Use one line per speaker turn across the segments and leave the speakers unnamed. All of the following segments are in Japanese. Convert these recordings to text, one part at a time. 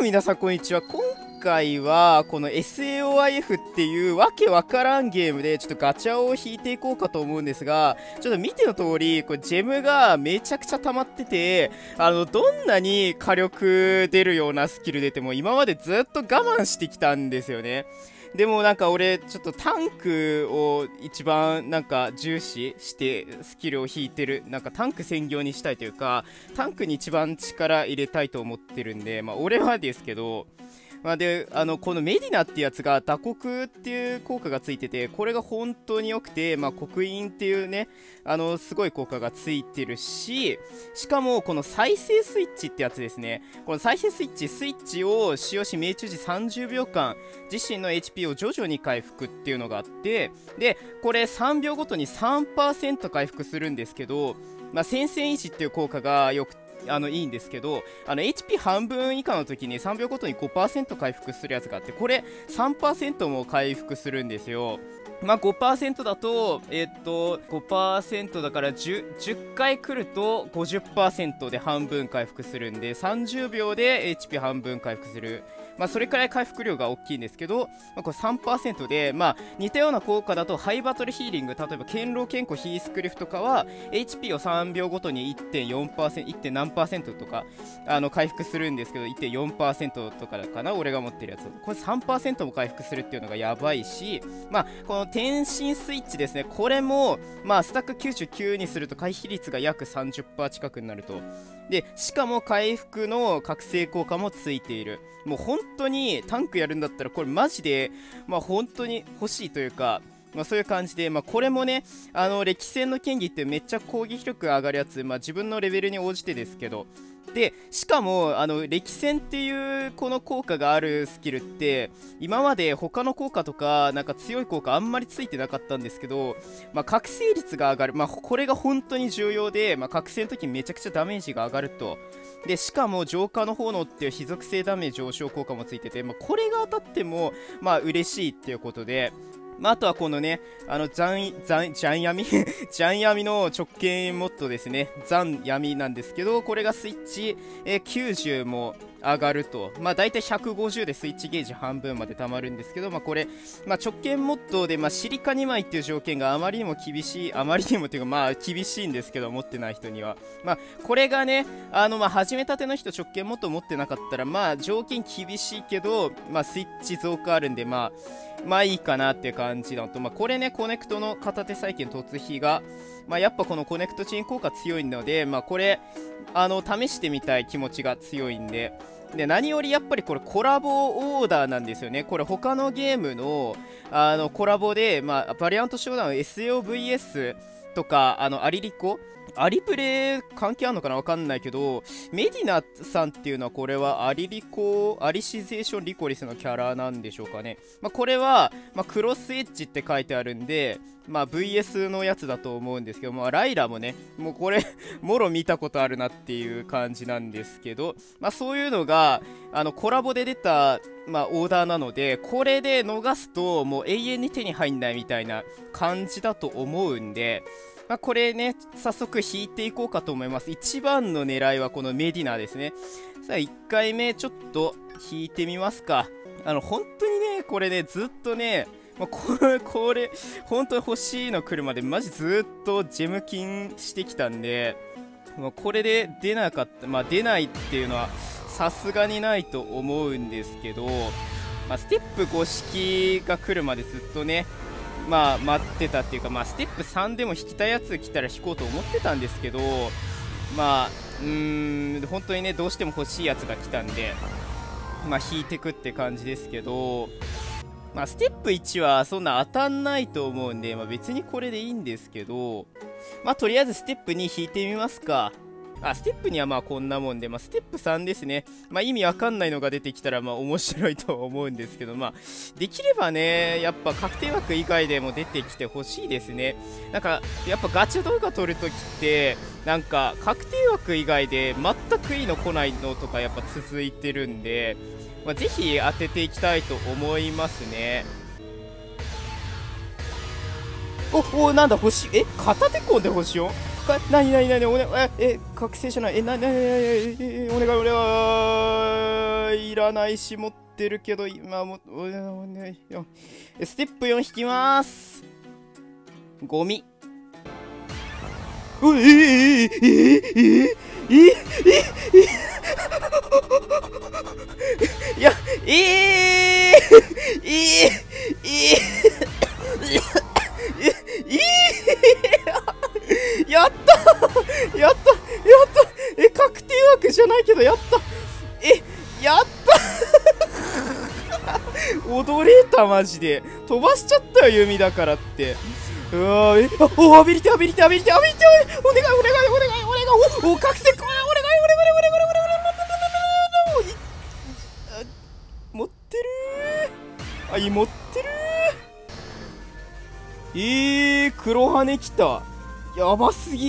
皆さんこんにちは。今回はこの SAOIF っていうわけわからんゲームでちょっとガチャを引いていこうかと思うんですが、ちょっと見ての通りこれジェムがめちゃくちゃ溜まってて、どんなに火力出るようなスキル出ても今までずっと我慢してきたんですよね。でもなんか俺ちょっとタンクを一番なんか重視してスキルを引いてる、なんかタンク専業にしたいというか、タンクに一番力入れたいと思ってるんで、俺はですけど、でこのメディナってやつが打刻っていう効果がついてて、これが本当に良くて、刻印っていうねすごい効果がついてるし、しかもこの再生スイッチってやつですね。この再生スイッチを使用し命中時30秒間自身の HP を徐々に回復っていうのがあって、でこれ3秒ごとに 3% 回復するんですけど、戦線維持っていう効果がよくていいんですけど、HP 半分以下の時に3秒ごとに 5% 回復するやつがあって、これ 3% も回復するんですよ。5% だと5% だから 10回来ると 50% で半分回復するんで、30秒で HP 半分回復する。それくらい回復量が大きいんですけど、これ 3% で、似たような効果だとハイバトルヒーリング、例えば堅牢健康ヒースクリフとかは HP を3秒ごとに 1.4%、1. 何%とか回復するんですけど、 1.4% とかかな、俺が持ってるやつ。これ 3% も回復するっていうのがやばいし、この転身スイッチですね、これもスタック99にすると回避率が約 30% 近くになると。でしかも回復の覚醒効果もついている。もう本当にタンクやるんだったらこれマジで本当に欲しいというか、そういう感じで、これもね歴戦の剣技ってめっちゃ攻撃力上がるやつ、自分のレベルに応じてですけど、でしかも歴戦っていうこの効果があるスキルって今まで他の効果とかなんか強い効果あんまりついてなかったんですけど、覚醒率が上がる、これが本当に重要で、覚醒の時にめちゃくちゃダメージが上がると。でしかも浄化の炎っていう非属性ダメージ上昇効果もついてて、これが当たっても嬉しいっていうことで、あとはこのね、ジャン闇ジャン闇の直径モッドですね。ザン闇なんですけど、これがスイッチ、90も上がると。だいたい150でスイッチゲージ半分まで溜まるんですけど、これ、直径モッドで、シリカ2枚っていう条件があまりにも厳しい、あまりにもっていうか、厳しいんですけど、持ってない人には。これがね、始めたての人直径モッド持ってなかったら、条件厳しいけど、スイッチ増加あるんで、いいかなって感じだと。これね、コネクトの片手再建突飛が、やっぱこのコネクトチェーン効果強いので、これ、試してみたい気持ちが強いんで、何よりやっぱりこれコラボオーダーなんですよね。これ他のゲームの、コラボで、バリアントショーダウン SAOVS とか、アリリコアリプレ関係あるのかなわかんないけど、メディナさんっていうのはこれはアリシゼーションリコリスのキャラなんでしょうかね。これは、クロスエッジって書いてあるんで、VS のやつだと思うんですけど、ライラもね、もうこれもろ見たことあるなっていう感じなんですけど、そういうのがコラボで出たオーダーなので、これで逃すともう永遠に手に入んないみたいな感じだと思うんで、これね、早速引いていこうかと思います。一番の狙いはこのメディナですね。さあ、1回目ちょっと引いてみますか。本当にね、これね、ずっとね、これ、本当に欲しいの来るまで、マジずっとジェム金してきたんで、これで出なかった、出ないっていうのは、さすがにないと思うんですけど、ステップ5式が来るまでずっとね、待ってたっていうか、ステップ3でも引きたいやつ来たら引こうと思ってたんですけど、本当にね、どうしても欲しいやつが来たんで、引いてくって感じですけど、ステップ1はそんな当たんないと思うんで、別にこれでいいんですけど、とりあえずステップ2引いてみますか。ステップ2はこんなもんで、ステップ3ですね。意味わかんないのが出てきたら面白いと思うんですけど、できればね、やっぱ確定枠以外でも出てきてほしいですね。なんか、やっぱガチャ動画撮るときって、なんか確定枠以外で全くいいの来ないのとかやっぱ続いてるんで、ぜひ当てていきたいと思いますね。なんだ、星、片手コンで星 4？ なに、覚醒じゃない、お願い、 いらないし持ってるけど、今も、ステップ4引きます。ゴミ。いや、やったやった確定枠じゃないけど、やったやった踊れた、マジで。飛ばしちゃったよ、弓だからって。うわー、アビリティ、お願い、覚醒、お願い、持ってるー。持ってるー。黒羽きた。やばすぎ。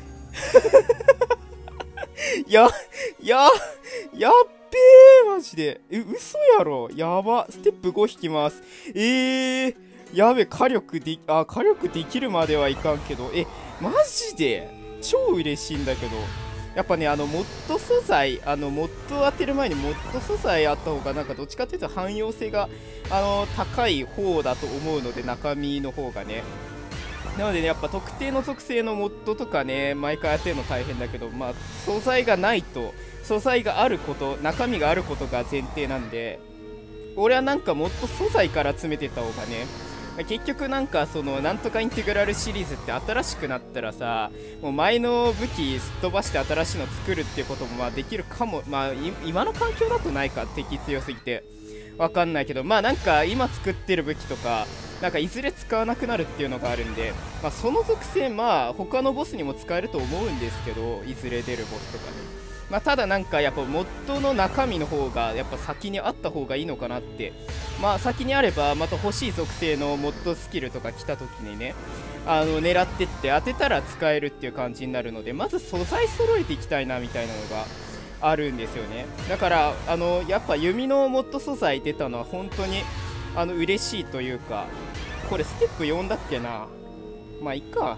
やっべー、マジで。嘘やろ。やば。ステップ5引きます。やべ、火力できるまではいかんけど。マジで超嬉しいんだけど。やっぱね、モッド素材、モッド当てる前にモッド素材あった方が、なんかどっちかっていうと汎用性が、高い方だと思うので、中身の方がね。なのでね、やっぱ特定の属性のモッドとかね、毎回当てるの大変だけど、まあ、素材がないと、素材があること、中身があることが前提なんで、俺はなんかモッド素材から詰めてた方がね、結局なんかそのなんとかインテグラルシリーズって新しくなったらさ、もう前の武器すっ飛ばして新しいの作るっていうこともまあできるかも。まあ今の環境だとないか、敵強すぎてわかんないけど、まあなんか今作ってる武器とかなんかいずれ使わなくなるっていうのがあるんで、まあ、その属性まあ他のボスにも使えると思うんですけど、いずれ出るボスとかね。まあ、ただなんかやっぱモッドの中身の方がやっぱ先にあった方がいいのかなって。まあ先にあればまた欲しい属性のモッドスキルとか来た時にね、狙ってって当てたら使えるっていう感じになるので、まず素材揃えていきたいなみたいなのがあるんですよね。だからやっぱ弓のモッド素材出たのは本当に嬉しいというか、これステップ4だっけな。まあいっか。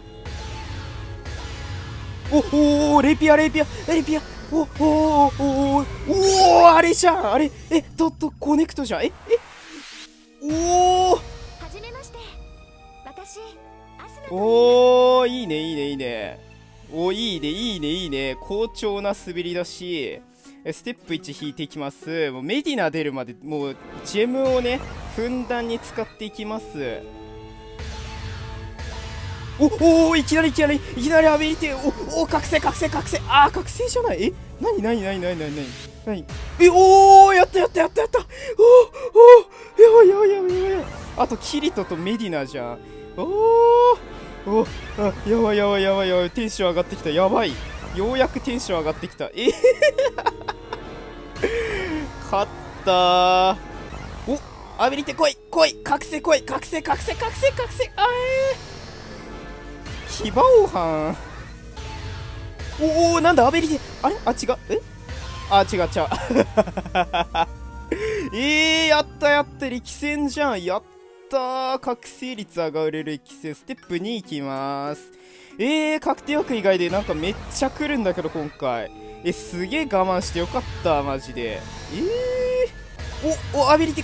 おレイピアあれじゃん、あれコネクトじゃん。は
じめまして、私アスナ。
いいねいいね、好調な滑り出し。ステップ1引いていきます。もうメディナ出るまでもうジェムをねふんだんに使っていきます。いきなりアビリティ。覚醒。覚醒じゃない。何やったやった。やばい。あとキリトとメディナじゃん。やばい。テンション上がってきた。やばい。ようやくテンション上がってきた。勝ったー。アビリティ来い。覚醒。ヒバオハン。なんだアベリティ。あれ違う。違う。やった力戦じゃん。やったー。覚醒率上がる力戦。ステップ2いきまーす。確定枠以外でなんかめっちゃ来るんだけど今回。すげえ我慢してよかったマジで。アビリティ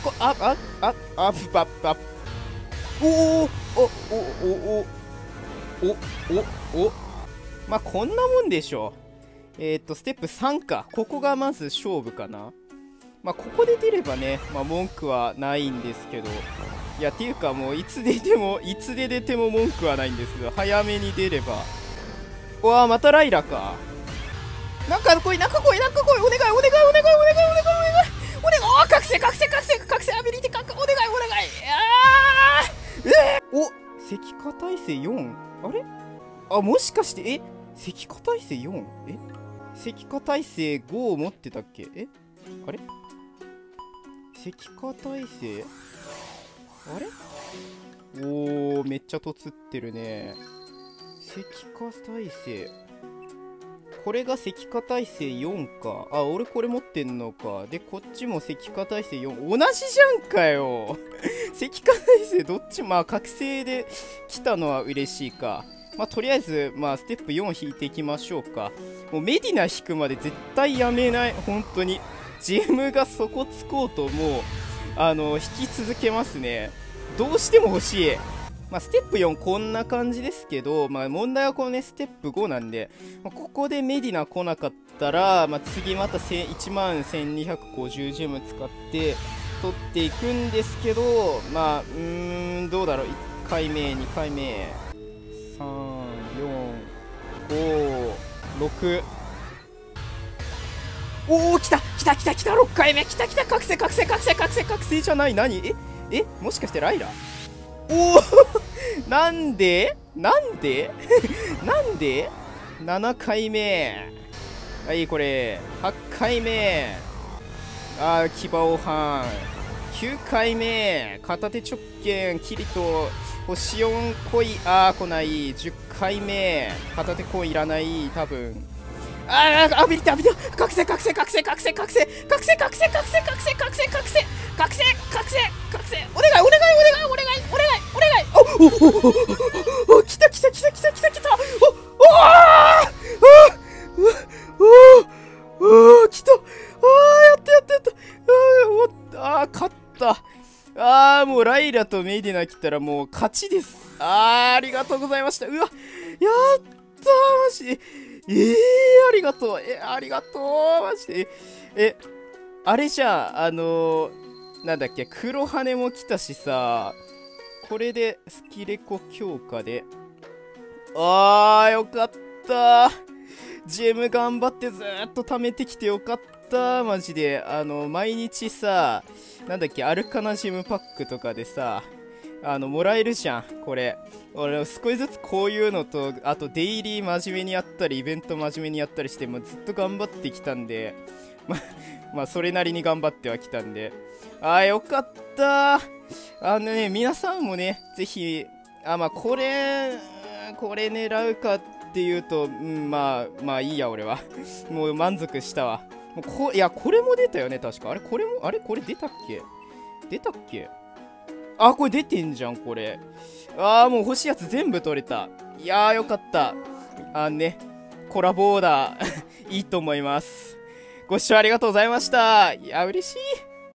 まあこんなもんでしょ。ステップ3か。ここがまず勝負かな。まあここで出ればね、まあ文句はないんですけど、いやっていうかもういつで出ても文句はないんですけど、早めに出れば。またライラか。中来い。お願い。覚醒アビリティお願い。石化耐性 4？ あれ？もしかして石化耐性 4？ 石化耐性5を持ってたっけ？あれ？石化耐性あれ？めっちゃとつってるね。石化耐性これが石化耐性4か。俺これ持ってんのか。でこっちも石化耐性4。同じじゃんかよ石化耐性どっちも覚醒で来たのは嬉しいか。まあとりあえずステップ4引いていきましょうか。もうメディナ引くまで絶対やめない。本当にジェムが底つこうともう引き続けますね。どうしても欲しい。まあ、ステップ4こんな感じですけど、まあ、問題はこのねステップ5なんで、まあ、ここでメディナ来なかったら、まあ、次また11250ジェム使って取っていくんですけど、まあどうだろう。1回目2回目34566。おお、来た来た来た来た。6回目来た来た。覚醒覚醒覚醒覚醒覚醒じゃない。何もしかしてライラ。おおなんでなんでなんで ?7 回目。はい、これ8回目。騎馬王藩。9回目。片手直剣キリと星4来い。来ない。10回目。片手コインいらない多分。アビリティアビリティ。覚醒覚醒覚醒覚醒覚醒覚醒覚醒覚醒覚醒覚醒覚醒覚醒覚醒覚醒。お願いお願いお願いお願いお願いお願い。お来た来た来た来た来た来た。来た。やったやったやった。勝った。もうライラとメイディナ来たらもう勝ちです。ありがとうございました。うわ、やったマジで。ありがとう。ありがとう。マジで。あれじゃあ、なんだっけ、黒羽も来たしさ、これでスキレコ強化で。よかった。ジェム頑張ってずーっと貯めてきてよかった。マジで。毎日さ、なんだっけ、アルカナジェムパックとかでさ、もらえるじゃん、これ。俺、少しずつこういうのと、あと、デイリー真面目にやったり、イベント真面目にやったりして、もうずっと頑張ってきたんで、まあ、それなりに頑張ってはきたんで。よかった。皆さんもね、ぜひ、これ狙うかっていうと、まあいいや、俺は。もう満足したわ。いや、これも出たよね、確か。これ出たっけこれ出てんじゃん、これ。もう欲しいやつ全部取れた。いやー、よかった。コラボオーダー、いいと思います。ご視聴ありがとうございました。いや、嬉しい。